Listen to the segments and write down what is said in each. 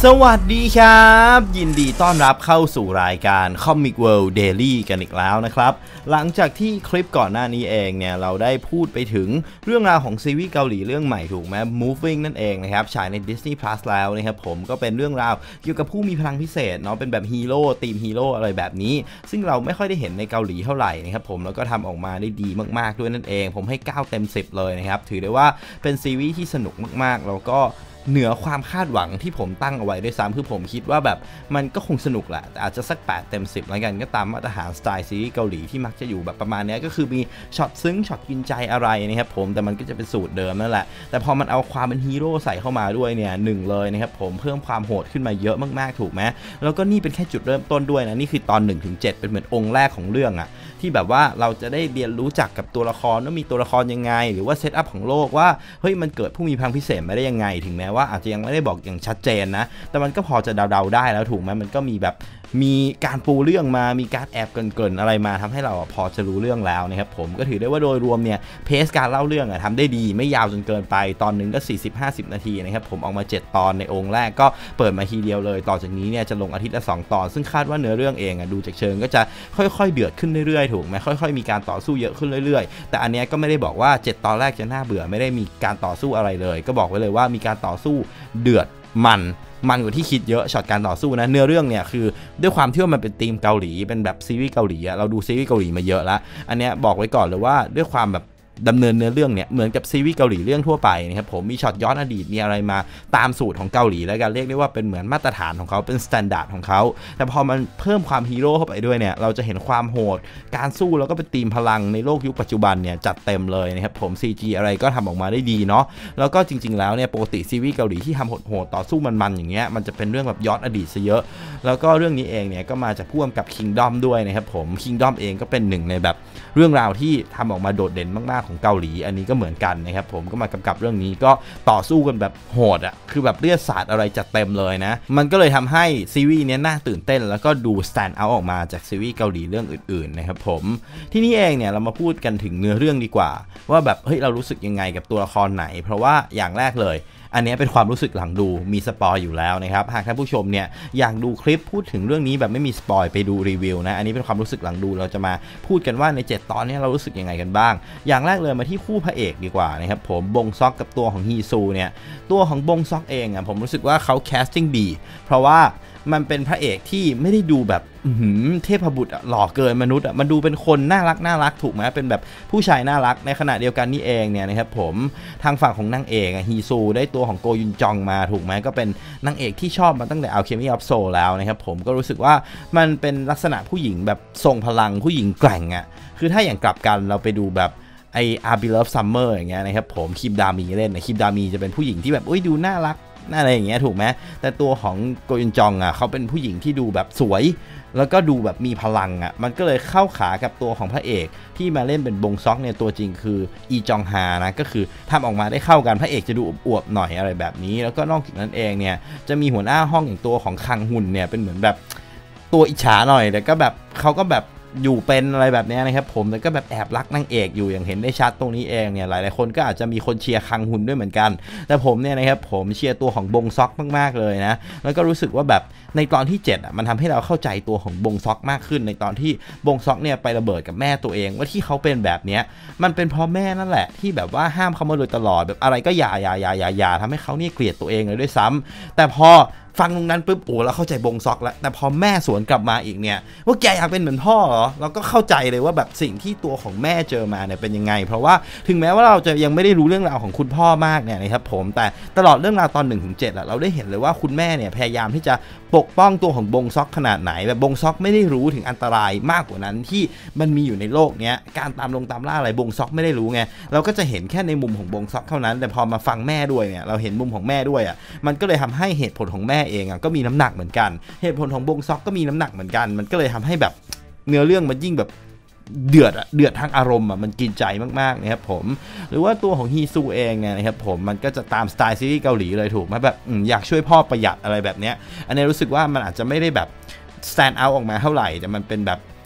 สวัสดีครับยินดีต้อนรับเข้าสู่รายการ Comic World Daily กันอีกแล้วนะครับหลังจากที่คลิปก่อนหน้านี้เองเนี่ยเราได้พูดไปถึงเรื่องราวของซีรีส์เกาหลีเรื่องใหม่ถูกไหม Moving นั่นเองนะครับฉายใน Disney Plus แล้วนะครับผมก็เป็นเรื่องราวเกี่ยวกับผู้มีพลังพิเศษเนาะเป็นแบบฮีโร่ทีมฮีโร่อะไรแบบนี้ซึ่งเราไม่ค่อยได้เห็นในเกาหลีเท่าไหร่นะครับผมแล้วก็ทำออกมาได้ดีมากๆด้วยนั่นเองผมให้9 เต็ม 10เลยนะครับถือได้ว่าเป็นซีรีส์ที่สนุกมากๆแล้วก็เหนือความคาดหวังที่ผมตั้งเอาไว้ด้วยซ้ำคือผมคิดว่าแบบมันก็คงสนุกแหละแต่อาจจะสัก8 เต็ม 10แล้วกันก็ตามมาตรฐานสไตล์ซีรีส์เกาหลีที่มักจะอยู่แบบประมาณนี้ก็คือมีช็อตซึ้งช็อตกินใจอะไรนะครับผมแต่มันก็จะเป็นสูตรเดิมนั่นแหละแต่พอมันเอาความเป็นฮีโร่ใส่เข้ามาด้วยเนี่ยเลยนะครับผมเพิ่มความโหดขึ้นมาเยอะมากๆถูกไหมแล้วก็นี่เป็นแค่จุดเริ่มต้นด้วยนะนี่คือตอน 1-7 เป็นเหมือนองค์แรกของเรื่องอะที่แบบว่าเราจะได้เรียนรู้จักกับตัวละครว่ามีตัวละครยังไงหรือว่าเซตอัพของโลกว่าเฮ้ยมันเกิดผู้มีพลังพิเศษมาได้ยังไงถึงแม้ว่าอาจจะยังไม่ได้บอกอย่างชัดเจนนะแต่มันก็พอจะเดาๆได้แล้วถูกไหมมันก็มีแบบมีการปูเรื่องมามีการแอบเกริ่นๆอะไรมาทำให้เราพอจะรู้เรื่องแล้วนะครับผมก็ถือได้ว่าโดยรวมเนี่ยเพสการเล่าเรื่องทำได้ดีไม่ยาวจนเกินไปตอนนึงก็ 40-50 นาทีนะครับผมออกมา7 ตอนในองค์แรกก็เปิดมาทีเดียวเลยต่อจากนี้เนี่ยจะลงอาทิตย์ละ2 ตอนซึ่งคาดว่าเนื้อเรื่องเองดูจากเชิงก็จะค่อยๆเดือดขึ้นเรื่อยๆถูกไหมค่อยๆมีการต่อสู้เยอะขึ้นเรื่อยๆแต่อันนี้ก็ไม่ได้บอกว่า7 ตอนแรกจะน่าเบื่อไม่ได้มีการต่อสู้อะไรเลยก็บอกไว้เลยว่ามีการต่อสู้เดือดมันกว่าที่คิดเยอะช็อตการต่อสู้นะเนื้อเรื่องเนี่ยคือด้วยความที่ว่ามันเป็นธีมเกาหลีเป็นแบบซีรีส์เกาหลีเราดูซีรีส์เกาหลีมาเยอะแล้วอันเนี้ยบอกไว้ก่อนเลยว่าด้วยความแบบดำเนินเนื้อเรื่องเนี่ยเหมือนกับซีรีส์เกาหลีเรื่องทั่วไปนะครับผมมีช็อตย้อนอดีตมีอะไรมาตามสูตรของเกาหลีแล้วกันเรียกได้ว่าเป็นเหมือนมาตรฐานของเขาเป็นสแตนดาร์ดของเขาแต่พอมันเพิ่มความฮีโร่เข้าไปด้วยเนี่ยเราจะเห็นความโหดการสู้แล้วก็เป็นธีมพลังในโลกยุคปัจจุบันเนี่ยจัดเต็มเลยนะครับผม CG อะไรก็ทำออกมาได้ดีเนาะแล้วก็จริงๆแล้วเนี่ยปกติซีรีส์เกาหลีที่ทำโหดๆต่อสู้มันๆอย่างเงี้ยมันจะเป็นเรื่องแบบย้อนอดีตซะเยอะแล้วก็เรื่องนี้เองเนี่ยก็มาจากพ่วงกับ Kingdom ด้วยนะครับผม Kingdom เองก็เป็นหนึ่งในแบบเรื่องราวที่ทำออกมาโดดเด่นมากๆของเกาหลีอันนี้ก็เหมือนกันนะครับผมก็มากำกับเรื่องนี้ก็ต่อสู้กันแบบโหดคือแบบเลือดสาดอะไรจัดเต็มเลยนะมันก็เลยทำให้ซีรีส์นี้น่าตื่นเต้นแล้วก็ดู stand out ออกมาจากซีรีส์เกาหลีเรื่องอื่นๆนะครับผมที่นี่เองเนี่ยเรามาพูดกันถึงเนื้อเรื่องดีกว่าว่าแบบเฮ้ยเรารู้สึกยังไงกับตัวละครไหนเพราะว่าอย่างแรกเลยอันนี้เป็นความรู้สึกหลังดูมีสปอยอยู่แล้วนะครับหากท่านผู้ชมเนี่ยอยากดูคลิปพูดถึงเรื่องนี้แบบไม่มีสปอยไปดูรีวิวนะอันนี้เป็นความรู้สึกหลังดูเราจะมาพูดกันว่าใน7 ตอนนี้เรารู้สึกยังไงกันบ้างอย่างแรกเลยมาที่คู่พระเอกดีกว่านะครับผมบงซอกกับตัวของฮีซูเนี่ยตัวของบงซอกเองผมรู้สึกว่าเขาแคสติ้งดีเพราะว่ามันเป็นพระเอกที่ไม่ได้ดูแบบเทพบุตรหล่อเกินมนุษย์มันดูเป็นคนน่ารักถูกไหมเป็นแบบผู้ชายน่ารักในขณะเดียวกันนี่เองเนี่ยนะครับผมทางฝั่งของนางเอกฮีซูได้ตัวของโกยุนจองมาถูกไหมก็เป็นนางเอกที่ชอบมาตั้งแต่ Alchemy of Soul แล้วนะครับผมก็รู้สึกว่ามันเป็นลักษณะผู้หญิงแบบทรงพลังผู้หญิงแกร่งคือถ้าอย่างกลับกันเราไปดูแบบไอ Arby Love Summer อย่างเงี้ยนะครับผมคิมดามีเล่นคิมดามีจะเป็นผู้หญิงที่แบบดูน่ารักอะไรอย่างเงี้ยถูกไหมแต่ตัวของโกยุนจองเขาเป็นผู้หญิงที่ดูแบบสวยแล้วก็ดูแบบมีพลังมันก็เลยเข้าขากับตัวของพระเอกที่มาเล่นเป็นบงซอกเนี่ยตัวจริงคืออีจองฮานะก็คือทำออกมาได้เข้ากันพระเอกจะดูอวบๆหน่อยอะไรแบบนี้แล้วก็นอกจากนั้นเองเนี่ยจะมีหัวหน้าห้องอย่างตัวของคังฮุนเนี่ยเป็นเหมือนแบบตัวอิจฉาหน่อยแต่ก็แบบเขาก็แบบอยู่เป็นอะไรแบบนี้นะครับผมแต่ก็แบบแอบรักนางเอกอยู่อย่างเห็นได้ชัดตรงนี้เองเนี่ยหลายๆคนก็อาจจะมีคนเชียร์คังฮุนด้วยเหมือนกันแต่ผมเนี่ยนะครับผมเชียร์ตัวของบงซอกมากๆเลยนะแล้วก็รู้สึกว่าแบบในตอนที่7มันทำให้เราเข้าใจตัวของบงซอกมากขึ้นในตอนที่บงซอกเนี่ยไประเบิดกับแม่ตัวเองว่าที่เขาเป็นแบบนี้มันเป็นเพราะแม่นั่นแหละที่แบบว่าห้ามเขามาโดยตลอดแบบอะไรก็อย่าทำให้เขาเนี่ยเกลียดตัวเองเลยด้วยซ้ำแต่พอฟังตรงนั้นปุ๊บเราเข้าใจบงซอกแล้วแต่พอแม่สวนกลับมาอีกเนี่ยว่าแกอยากเป็นเหมือนพ่อเหรอเราก็เข้าใจเลยว่าแบบสิ่งที่ตัวของแม่เจอมาเนี่ยเป็นยังไงเพราะว่าถึงแม้ว่าเราจะยังไม่ได้รู้เรื่องราวของคุณพ่อมากเนี่ยนะครับผมแต่ตลอดเรื่องราวตอน 1-7เราได้เห็นเลยว่าคุณแม่เนี่ยพยายามที่จะปกป้องตัวของบงซอกขนาดไหนแบบบงซอกไม่ได้รู้ถึงอันตรายมากกว่านั้นที่มันมีอยู่ในโลกเนี้ยการตามล่าอะไรบงซอกไม่ได้รู้ไงเราก็จะเห็นแค่ในมุมของบงซอกเท่านั้นแต่พอมาฟังแม่ด้วยเนี่ยเราเห็นมุมของแม่ด้วยมันก็เลยทำให้เหตุผลของแม่เองก็มีน้ำหนักเหมือนกันเหตุผลของบงซอกก็มีน้ำหนักเหมือนกันมันก็เลยทำให้แบบเนื้อเรื่องมันยิ่งแบบเดือดทางอารมณ์มันกินใจมากๆนะครับผมหรือว่าตัวของฮีซูเองเนี่ยนะครับผมมันก็จะตามสไตล์ซีรีส์เกาหลีเลยถูกไหมแบบอยากช่วยพ่อประหยัดอะไรแบบเนี้ยอันนี้รู้สึกว่ามันอาจจะไม่ได้แบบ stand out ออกมาเท่าไหร่แต่มันเป็นแบบ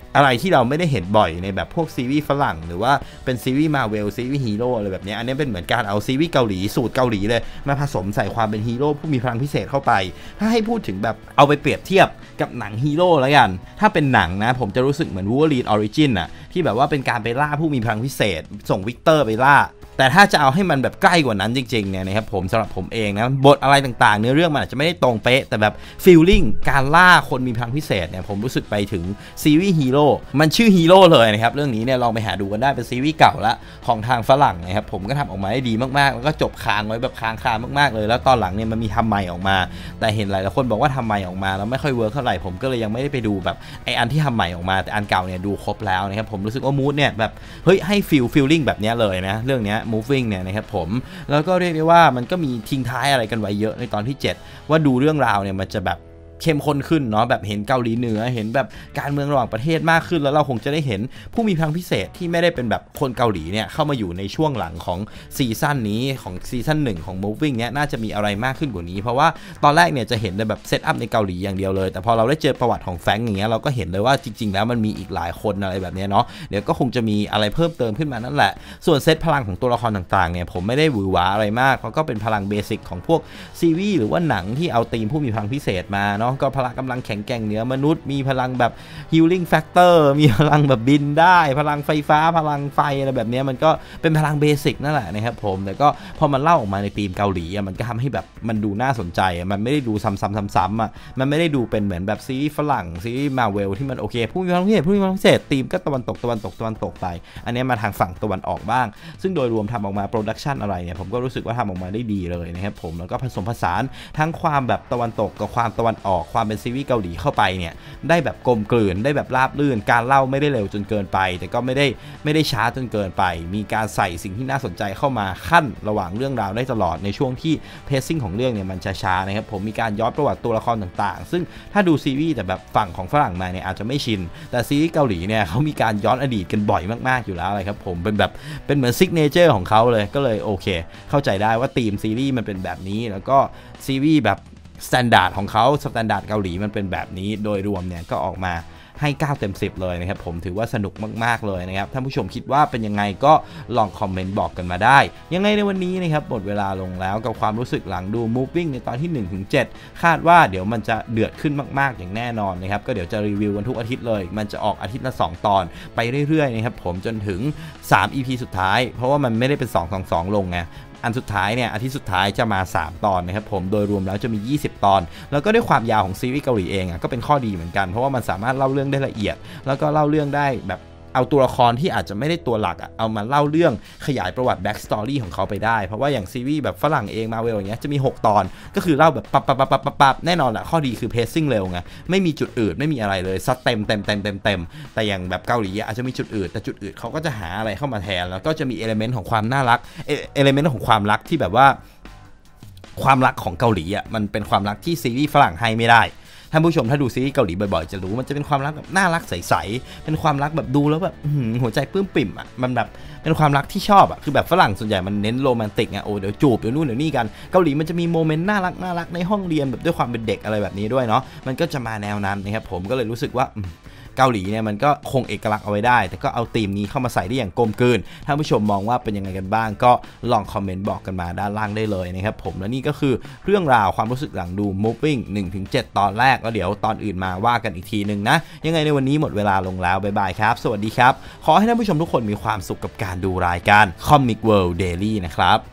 อะไรที่เราไม่ได้เห็นบ่อยในแบบพวกซีรีส์ฝรั่งหรือว่าเป็นซีรีส์มาเวลซีรีส์ฮีโร่อะไรแบบนี้อันนี้เป็นเหมือนการเอาซีรีส์เกาหลีสูตรเกาหลีเลยมาผสมใส่ความเป็นฮีโร่ผู้มีพลังพิเศษเข้าไปถ้าให้พูดถึงแบบเอาไปเปรียบเทียบกับหนังฮีโร่แล้วกันถ้าเป็นหนังนะผมจะรู้สึกเหมือน Wolverine Origin น่ะที่แบบว่าเป็นการไปล่าผู้มีพลังพิเศษส่งวิกเตอร์ไปล่าแต่ถ้าจะเอาให้มันแบบใกล้กว่านั้นจริงๆเนี่ยนะครับผมสำหรับผมเองนะบทอะไรต่างๆเนื้อเรื่องมันอาจจะไม่ได้ตรงเป๊ะแต่แบบฟีลลิ่งการล่าคนมีพลังพิเศษเนี่ยผมรู้สึกไปถึงซีรีส์ฮีโร่มันชื่อฮีโร่เลยนะครับเรื่องนี้เนี่ยลองไปหาดูกันได้เป็นซีรีส์เก่าละของทางฝรั่งนะครับผมก็ทำออกมาได้ดีมากๆแล้วก็จบค้างไว้แบบค้างคามากๆเลยแล้วตอนหลังเนี่ยมันมีทำใหม่ออกมาแต่เห็นหลายคนบอกว่าทำใหม่ออกมาแล้วไม่ค่อยเวิร์คเท่าไหร่ผมก็เลยยังไม่ได้ไปดูแบบไออันที่ทำใหม่ออกมาแต่อันเก่าเนี่ยดูครบแล้วนะครับผมรู้สึกว่ามูดเนี่ยแบบเฮ้ยให้ฟีลลิ่งแบบนี้เลยนะเรื่องนี้ moving เนี่ยนะครับผมแล้วก็เรียกได้ว่ามันก็มีทิ้งท้ายอะไรกันไว้เยอะในตอนที่7ว่าดูเรื่องราวเนี่ยมันจะแบบเข้มข้นขึ้นเนาะแบบเห็นเกาหลีเหนือเห็นแบบการเมืองระหว่างประเทศมากขึ้นแล้วเราคงจะได้เห็นผู้มีพลังพิเศษที่ไม่ได้เป็นแบบคนเกาหลีเนี่ยเข้ามาอยู่ในช่วงหลังของซีซั่นนี้ของซีซั่น1ของ Moving เนี่ยน่าจะมีอะไรมากขึ้นกว่านี้เพราะว่าตอนแรกเนี่ยจะเห็นแบบเซตอัพในเกาหลีอย่างเดียวเลยแต่พอเราได้เจอประวัติของแฟรงค์อย่างเงี้ยเราก็เห็นเลยว่าจริงๆแล้วมันมีอีกหลายคนอะไรแบบนี้เนาะเดี๋ยวก็คงจะมีอะไรเพิ่มเติมขึ้นมานั่นแหละส่วนเซตพลังของตัวละครต่างๆเนี่ยผมไม่ได้หวือหวาอะไรมากเพราะก็เป็นพลังเบสิกของพวกซีรีส์หรือว่าหนังที่เอาธีมผู้มีพลังพิเศษมาเนาะก็พละกำลังแข็งแกร่งเหนือมนุษย์มีพลังแบบ healing factor มีพลังแบบบินได้พลังไฟฟ้าพลังไฟอะไรแบบนี้มันก็เป็นพลังเบสิกนั่นแหละนะครับผมแต่ก็พอมันเล่าออกมาในธีมเกาหลีมันก็ทำให้แบบมันดูน่าสนใจมันไม่ได้ดูซ้ำๆมันไม่ได้ดูเป็นเหมือนแบบซีรีส์ฝรั่งซีรีส์มาเวลที่มันโอเคผู้มีพลังพิเศษธีมก็ตะวันตกไปอันนี้มาทางฝั่งตะวันออกบ้างซึ่งโดยรวมทำออกมาโปรดักชันอะไรเนี่ยผมก็รู้สึกว่าทำออกมาได้ดีเลยนะครับผมแล้วก็ผสมผสานทั้งความแบบตะวันตกกับความตะวันออกความเป็นซีรีส์เกาหลีเข้าไปเนี่ยได้แบบกลมกลืนได้แบบราบรื่นการเล่าไม่ได้เร็วจนเกินไปแต่ก็ไม่ได้ช้าจนเกินไปมีการใส่สิ่งที่น่าสนใจเข้ามาขั้นระหว่างเรื่องราวได้ตลอดในช่วงที่เพซซิ่งของเรื่องเนี่ยมันช้าๆนะครับผมมีการย้อนประวัติตัวละครต่างๆซึ่งถ้าดูซีรีส์แต่แบบฝั่งของฝรั่งมาเนี่ยอาจจะไม่ชินแต่ซีรีส์เกาหลีเนี่ยเขามีการย้อนอดีตกันบ่อยมากๆอยู่แล้วเลยครับผมเป็นเหมือนซิกเนเจอร์ของเขาเลยก็เลยโอเคเข้าใจได้ว่าธีมซีรีส์มันเป็นแบบนี้แล้วก็ซีรีส์แบบสแตนดาร์ดของเขาสแตนดาร์ดเกาหลีมันเป็นแบบนี้โดยรวมเนี่ยก็ออกมาให้9 เต็ม 10เลยนะครับผมถือว่าสนุกมากๆเลยนะครับท่านผู้ชมคิดว่าเป็นยังไงก็ลองคอมเมนต์บอกกันมาได้ยังไงในวันนี้นะครับหมดเวลาลงแล้วกับความรู้สึกหลังดู Moving ในตอนที่ 1-7 คาดว่าเดี๋ยวมันจะเดือดขึ้นมากๆอย่างแน่นอนนะครับก็เดี๋ยวจะรีวิวกันทุกอาทิตย์เลยมันจะออกอาทิตย์ละ2 ตอนไปเรื่อยๆนะครับผมจนถึง3 EP สุดท้ายเพราะว่ามันไม่ได้เป็น2-2 ลงไงอันสุดท้ายเนี่ยอาทิตย์สุดท้ายจะมา3 ตอนนะครับผมโดยรวมแล้วจะมี20 ตอนแล้วก็ด้วยความยาวของซีรีส์เกาหลีเองก็เป็นข้อดีเหมือนกันเพราะว่ามันสามารถเล่าเรื่องได้ละเอียดแล้วก็เล่าเรื่องได้แบบเอาตัวละครที่อาจจะไม่ได้ตัวหลักเอามาเล่าเรื่องขยายประวัติแบ็กสตอรี่ของเขาไปได้เพราะว่าอย่างซีรีส์แบบฝรั่งเองมาเวลอย่างเงี้ยจะมี6 ตอนก็คือเล่าแบบปับแน่นอนแหละข้อดีคือเพซซิ่งเร็วไงไม่มีจุดอืดไม่มีอะไรเลยซัดเต็มแต่อย่างแบบเกาหลีอาจจะมีจุดอืดแต่จุดอืดเขาก็จะหาอะไรเข้ามาแทนแล้วก็จะมีเอลิเมนต์ของความน่ารักเอลิเมนต์ของความรักที่แบบว่าความรักของเกาหลีมันเป็นความรักที่ซีรีส์ฝรั่งให้ไม่ได้ท่านผู้ชมถ้าดูซีรีส์เกาหลีบ่อยๆจะรู้มันจะเป็นความรักแบบน่ารักใสๆเป็นความรักแบบดูแล้วแบบหัวใจปลื้มปิ่มมันแบบเป็นความรักที่ชอบคือแบบฝรั่งส่วนใหญ่มันเน้นโรแมนติกโอ้เดี๋ยวจูบเดี๋ยวนู่นเดี๋ยวนี่กันเกาหลีมันจะมีโมเมนต์น่ารักในห้องเรียนแบบด้วยความเป็นเด็กอะไรแบบนี้ด้วยเนาะมันก็จะมาแนวนั้นนะครับผมก็เลยรู้สึกว่าเกาหลีเนี่ยมันก็คงเอกลักษณ์เอาไว้ได้แต่ก็เอาธีมนี้เข้ามาใส่ได้อย่างกลมกลืนท่านผู้ชมมองว่าเป็นยังไงกันบ้างก็ลองคอมเมนต์บอกกันมาด้านล่างได้เลยนะครับผมและนี่ก็คือเรื่องราวความรู้สึกหลังดู Moving 1-7 ตอนแรกแล้วเดี๋ยวตอนอื่นมาว่ากันอีกทีนึงนะยังไงในวันนี้หมดเวลาลงแล้วบ๊ายบายครับสวัสดีครับขอให้ท่านผู้ชมทุกคนมีความสุขกับการดูรายการ Comic World Daily นะครับ